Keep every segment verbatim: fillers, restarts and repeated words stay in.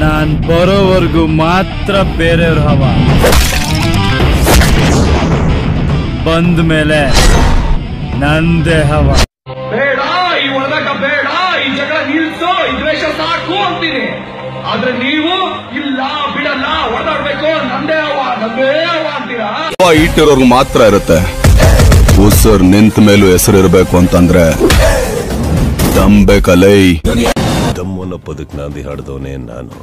ನಾನ್ ಬರೋವರೆಗೂ ಮಾತ್ರ ಬೇರೆಯವ್ರ ಹವ, ಬಂದ ಮೇಲೆ ನಂದೇ ಹವ. ಬೇಡ ಈ ಒಳಗ, ಬೇಡ ಈ ಜಗಳ ನಿಲ್ಸು, ಈ ದ್ವೇಷ ಸಾಕು ಅಂತೀನಿ. ಆದ್ರೆ ನೀವು ಇಲ್ಲ ಬಿಡಲ್ಲ, ಓಡಾಡ್ಬೇಕು, ನಂದೇ ಹವ ನಂದೇ ಹವ ಅಂತೀರಾ. ಇಟ್ಟಿರೋರ್ಗು ಮಾತ್ರ ಇರುತ್ತೆ. ಉಸರ್ ನಿಂತ ಮೇಲೂ ಹೆಸರಿರ್ಬೇಕು ಅಂತಂದ್ರೆ ದಮ್ ಬೇಕಲ್ಲೈ. ದಮ್ಮನ ಪದಕ್ ನಾಂದಿ ಹಾಡ್ದವನೇ ನಾನು.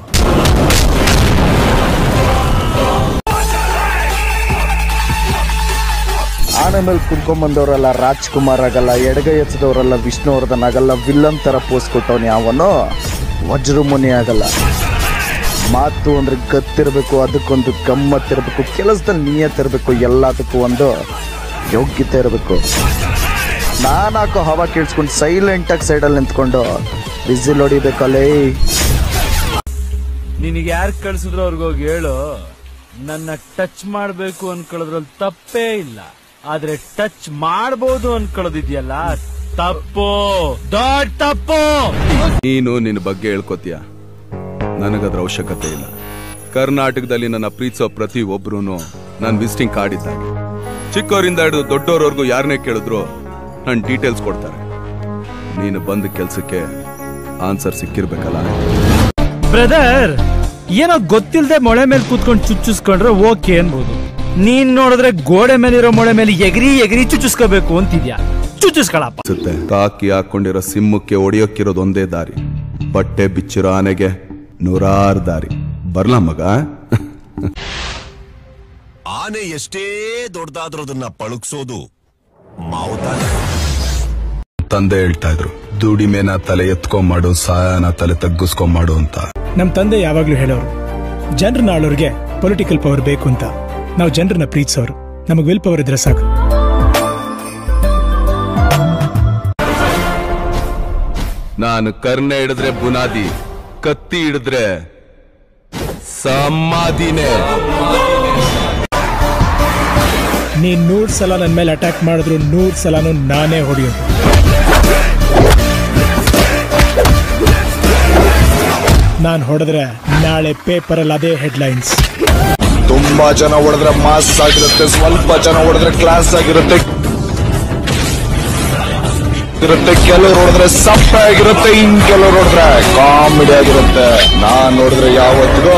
ಆನೆ ಮೇಲೆ ಕುತ್ಕೊಂಡ್ಬಂದವರೆಲ್ಲ ರಾಜ್ಕುಮಾರ್ ಆಗಲ್ಲ, ಎಡಗೈ ಎಚ್ಚದವರೆಲ್ಲ ವಿಷ್ಣುವರ್ಧನ್ ಆಗಲ್ಲ, ವಿಲ್ಲನ್ ತರ ಪೋಸ್ ಕೊಟ್ಟವನು ಯಾವನೋ ವಜ್ರಮುನಿ ಆಗಲ್ಲ. ಮಾತು ಅಂದ್ರೆ ಗತ್ತಿರಬೇಕು, ಅದಕ್ಕೊಂದು ಗಮ್ಮತ್ತಿರಬೇಕು, ಕೆಲಸದಲ್ಲಿ ನಿಯತ್ತಿರಬೇಕು, ಎಲ್ಲದಕ್ಕೂ ಒಂದು ಯೋಗ್ಯತೆ ಇರಬೇಕು. ನಾನು ಹಾಕೋ ಹವಾ ಕೇಳಿಸ್ಕೊಂಡು ಸೈಲೆಂಟಾಗಿ ಸೈಡಲ್ಲಿ ನಿಂತ್ಕೊಂಡು ವಿಸಿಲ್ ಹೊಡಿಬೇಕಲ್ಲೇ. ನಿನಗೆ ಯಾರು ಕಳ್ಸಿದ್ರು ಅವ್ರಿಗೋಗಿ ಹೇಳು, ನನ್ನ ಟಚ್ ಮಾಡ್ಬೇಕು ಅನ್ಕೊಳ್ಳೋದ್ರಲ್ಲಿ ತಪ್ಪೇ ಇಲ್ಲ. ಆದ್ರೆ ಟಚ್ ಮಾಡಬಹುದು ಅನ್ಕೊಳ್ಳೋದಿದ್ಯಲ್ಲ, ತಪ್ಪು, ದೊಡ್ಡ ತಪ್ಪು. ನೀನು ನಿನ್ನ ಬಗ್ಗೆ ಹೇಳ್ಕೊತೀಯ, ನನಗದ್ರ ಅವಶ್ಯಕತೆ ಇಲ್ಲ. ಕರ್ನಾಟಕದಲ್ಲಿ ನನ್ನ ಪ್ರೀತಿಸೋ ಪ್ರತಿ ಒಬ್ರು ನಾನು ವಿಸಿಟಿಂಗ್ ಕಾರ್ಡ್ ಇದ್ದಾಗೆ. ಚಿಕ್ಕವರಿಂದ ಹಿಡಿದು ದೊಡ್ಡವರವರೆಗೂ ಯಾರನ್ನೇ ಕೇಳಿದ್ರು ನನ್ನ ಡೀಟೇಲ್ಸ್ ಕೊಡ್ತಾರೆ. ನೀನು ಬಂದ ಕೆಲ್ಸಕ್ಕೆ ಆನ್ಸರ್ ಸಿಕ್ಕಿರ್ಬೇಕಲ್ಲ. ಬ್ರದರ್, ಏನೋ ಗೊತ್ತಿಲ್ಲದೆ ಮೊಳೆ ಮೇಲೆ ಕೂತ್ಕೊಂಡು ಚುಚ್ಚಿಸ್ಕೊಂಡ್ರೆ ಓಕೆ ಅನ್ಬೋದು. ನೀನ್ ನೋಡಿದ್ರೆ ಗೋಡೆ ಮೇಲಿರೋ ಮೊಳೆ ಮೇಲೆ ಎಗರಿ ಎಗರಿ ಚುಚ್ಚಿಸ್ಕೋಬೇಕು ಅಂತಿದ್ಯಾ, ಚುಚ್ಚಿಸ್ಕೊಳಪ್ಪ. ಕಾಕಿ ಹಾಕೊಂಡಿರೋ ಸಿಮ್ಮಕ್ಕೆ ಹೊಡಿಯೋಕ್ಕಿರೋದು ಒಂದೇ ದಾರಿ, ಬಟ್ಟೆ ಬಿಚ್ಚಿರೋ ಆನೆಗೆ ನೂರಾರು ದಾರಿ. ಬರ್ಲಾ ಮಗ? ಆನೆ ಎಷ್ಟೇ ದೊಡ್ಡದಾದ್ರೂ ಅದನ್ನ ಪಳುಕ್ಸೋದು ಮಾವುತ. ತಂದೆ ಹೇಳ್ತಾ ಇದ್ರು, ದುಡಿಮೆನ ತಲೆ ಎತ್ಕೊಂಡ್ ಮಾಡು, ಸಹಾಯನ ತಲೆ ತಗ್ಗಿಸ್ಕೊಂಡ್ ಮಾಡು ಅಂತ. ನಮ್ ತಂದೆ ಯಾವಾಗ್ಲೂ ಹೇಳೋರು, ಜನರನ್ನ ಆಳೋರ್ಗೆ ಪೊಲಿಟಿಕಲ್ ಪವರ್ ಬೇಕು ಅಂತ. ನಾವು ಜನರನ್ನ ಪ್ರೀತಿಸೋರು, ನಮಗ್ ವಿಲ್ ಪವರ್ ಇದ್ರೆ ಸಾಕು. ನಾನು ಕರ್ನೆ ಹಿಡಿದ್ರೆ ಬುನಾದಿ, ಕತ್ತಿ ಹಿಡಿದ್ರೆ ಸಮಾಧಿನೇ. ನೀನ್ ನೂರ್ ಸಲ ನನ್ ಮೇಲೆ ಅಟ್ಯಾಕ್ ಮಾಡಿದ್ರು ನೂರ್ ಸಲಾನು ನಾನೇ ಹೊಡೆಯೋದು. ನಾನ್ ಹೊಡೆದ್ರೆ ನಾಳೆ ಪೇಪರ್ ಅಲ್ಲಿ ಅದೇ ಹೆಡ್ಲೈನ್ಸ್. ತುಂಬಾ ಜನ ಹೊಡೆದ್ರೆ ಮಾಸ್ ಆಗಿರುತ್ತೆ, ಸ್ವಲ್ಪ ಜನ ಹೊಡೆದ್ರೆ ಕ್ಲಾಸ್ ಆಗಿರುತ್ತೆ, ಇರುತ್ತೆ. ಕೆಲವ್ರು ಹೊಡೆದ್ರೆ ಸಪ್ಪೆ ಆಗಿರುತ್ತೆ, ಇನ್ ಕೆಲವ್ರು ಹೊಡೆದ್ರೆ ಕಾಮಿಡಿ ಆಗಿರುತ್ತೆ. ನಾನ್ ನೋಡಿದ್ರೆ ಯಾವತ್ತಿಗೂ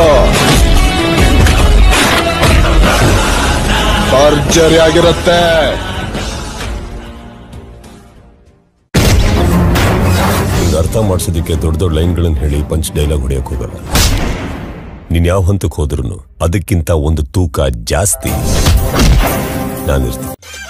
ಭರ್ಜರಿ ಆಗಿರುತ್ತೆ. ಅರ್ಥ ಮಾಡಿಸೋದಕ್ಕೆ ದೊಡ್ಡ ದೊಡ್ಡ ಲೈನ್ಗಳನ್ನು ಹೇಳಿ ಪಂಚ್ ಡೈಲಾಗ್ ಹೊಡೆಯಕ್ ಹೋಗಲ್ಲ. ನೀನ್ ಯಾವ ಹಂತಕ್ಕೆ ಹೋದ್ರು ಅದಕ್ಕಿಂತ ಒಂದು ತೂಕ ಜಾಸ್ತಿ ನಾನಿರ್ತೀನಿ.